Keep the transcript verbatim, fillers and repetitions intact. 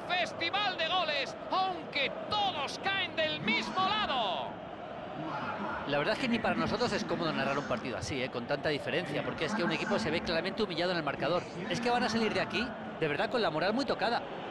festival de goles, aunque todos caen del mismo lado. La verdad es que ni para nosotros es cómodo narrar un partido así, ¿eh? Con tanta diferencia, porque es que un equipo se ve claramente humillado en el marcador. Es que van a salir de aquí, de verdad, con la moral muy tocada.